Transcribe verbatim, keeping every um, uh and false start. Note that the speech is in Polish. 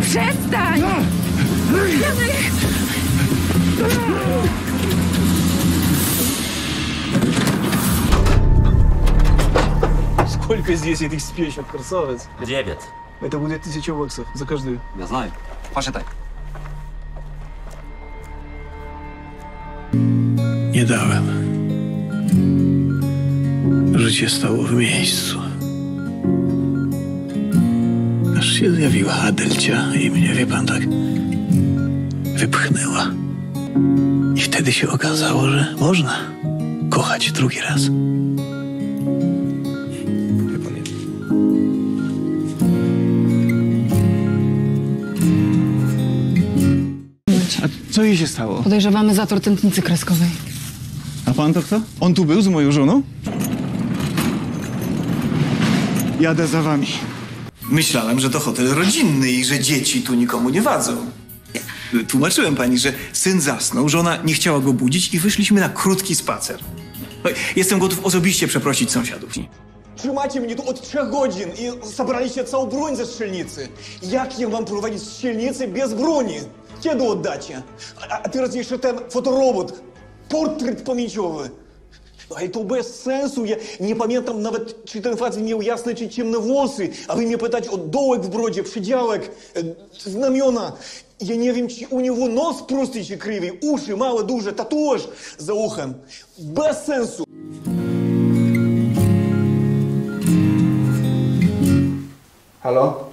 Przestań! Janek! Сколько здесь этих спящих, красавец? Девять. Это будет тысяча баксов за каждую. Я знаю. Посчитай. Nie dałem. Życie stało w miejscu. Aż się zjawiła Adelcia i mnie, wie pan, tak wypchnęła. I wtedy się okazało, że można kochać drugi raz. Wie pan nie. A co jej się stało? Podejrzewamy zator tętnicy kreskowej. A pan to kto? On tu był z moją żoną? Jadę za wami. Myślałem, że to hotel rodzinny i że dzieci tu nikomu nie wadzą. Tłumaczyłem pani, że syn zasnął, żona nie chciała go budzić i wyszliśmy na krótki spacer. No, jestem gotów osobiście przeprosić sąsiadów. Trzymacie mnie tu od trzech godzin i zabraliście całą broń ze strzelnicy. Jak ja mam prowadzić strzelnicę bez broni? Kiedy oddacie? A, a teraz jeszcze ten fotorobot, portret pamięciowy. Ale to bez sensu. Ja nie pamiętam nawet, czy ten facet miał jasne czy ciemne włosy. A wy mnie pytać o dołek w brodzie, przydziałek, e, znamiona. Ja nie wiem, czy u niego nos prosty czy krzywy, uszy małe, duże, tatuaż za uchem. Bez sensu. Halo?